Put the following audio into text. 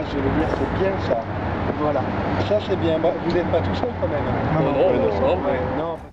je veux dire, c'est bien ça. Voilà. Ça, c'est bien. Bah, vous n'êtes pas tout seul quand même. Non, Ouais, non.